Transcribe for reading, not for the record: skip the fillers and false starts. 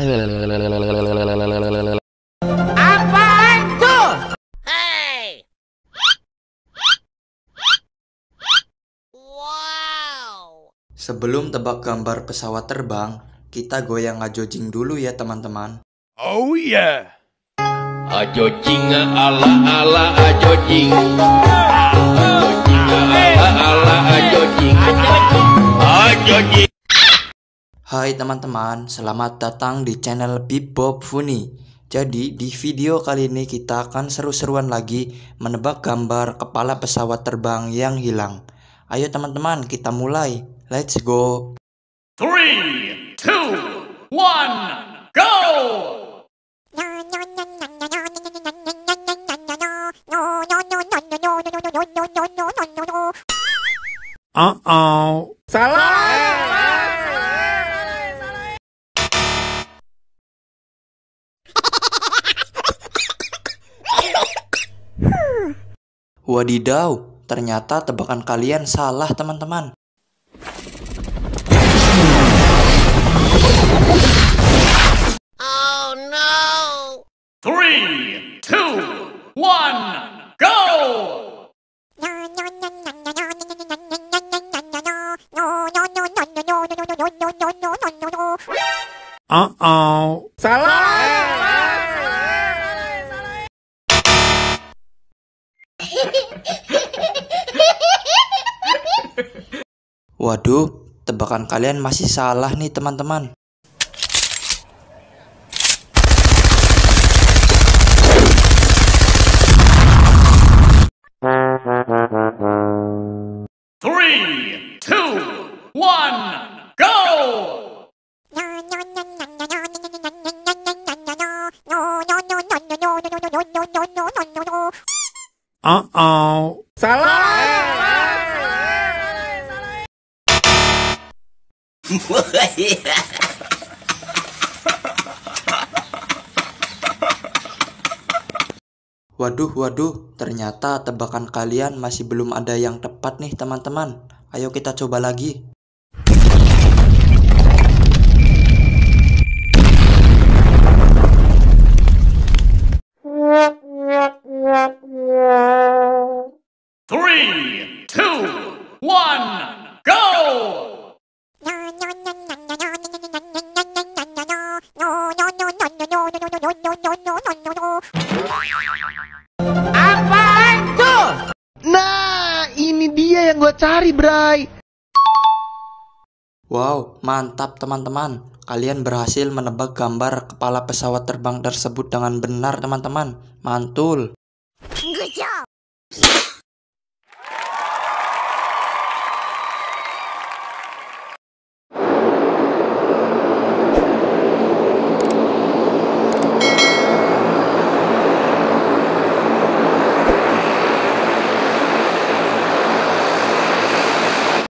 Apaan tuh? Hey! Wow! Sebelum tebak gambar pesawat terbang, kita goyang ajojing dulu ya teman-teman. Oh yeah. Ajojing ala ala ajojing. Ajojing ala ala ajojing. Ajojing. Hai teman-teman, selamat datang di channel Bebop Funny. Jadi di video kali ini kita akan seru-seruan lagi menebak gambar kepala pesawat terbang yang hilang. Ayo teman-teman, kita mulai. Let's go. 3, 2, 1, go! Wadidaw, ternyata tebakan kalian salah teman-teman. Oh no! 3, 2, 1, go! Waduh, tebakan kalian masih salah nih teman-teman. Three, two, one, go! Waduh, ternyata tebakan kalian masih belum ada yang tepat nih teman-teman. Ayo kita coba lagi. Three, two, one, go! Apaan tuh? Nah, ini dia yang gue cari, Bray. Wow, mantap teman-teman. Kalian berhasil menebak gambar kepala pesawat terbang tersebut dengan benar teman-teman. Mantul. Good job!